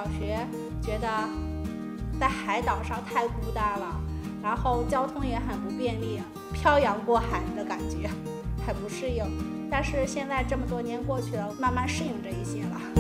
学觉得在海岛上太孤单了，然后交通也很不便利，漂洋过海的感觉很不适应。但是现在这么多年过去了，慢慢适应这一些了。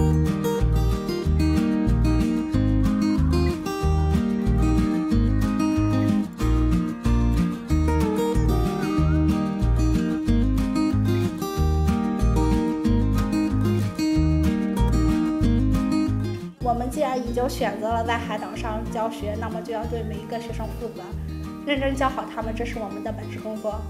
我们既然已经选择了在海岛上教学，那么就要对每一个学生负责，认真教好他们，这是我们的本职工作。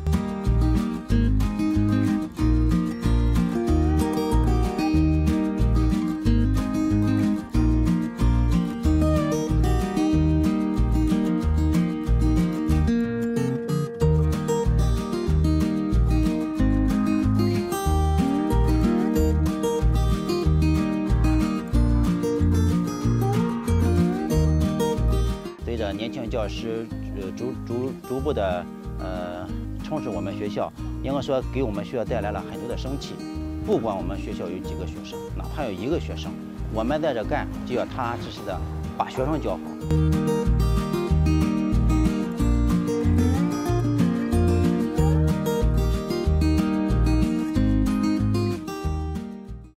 随着年轻教师逐步的充实我们学校，应该说给我们学校带来了很多的生气。不管我们学校有几个学生，哪怕有1个学生，我们在这干就要踏踏实实的把学生教好。